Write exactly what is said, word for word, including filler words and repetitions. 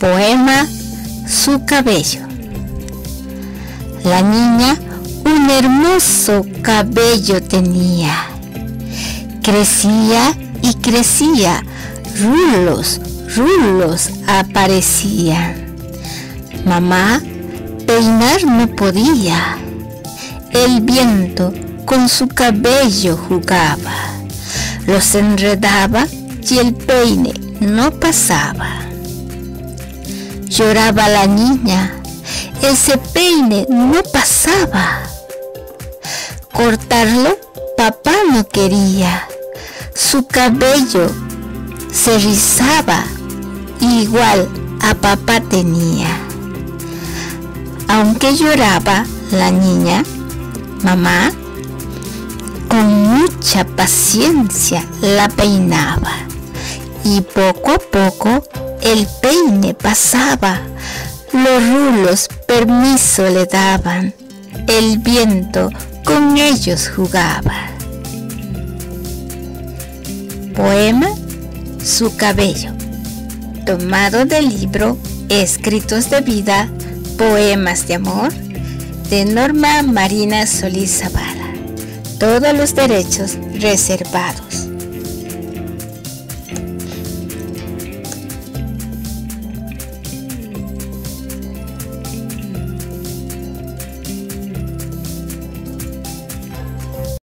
Poema Su cabello. La niña un hermoso cabello tenía. Crecía y crecía, rulos, rulos aparecían. Mamá peinar no podía. El viento con su cabello jugaba, los enredaba y el peine no pasaba. Lloraba la niña, ese peine no pasaba. Cortarlo papá no quería, su cabello se rizaba, igual a papá tenía. Aunque lloraba la niña, mamá con mucha paciencia la peinaba y poco a poco el peine pasaba. Los rulos permiso le daban, el viento con ellos jugaba. Poema Su cabello, tomado del libro Escritos de vida, poemas de amor, de Norma Marina Solís Zavala. Todos los derechos reservados.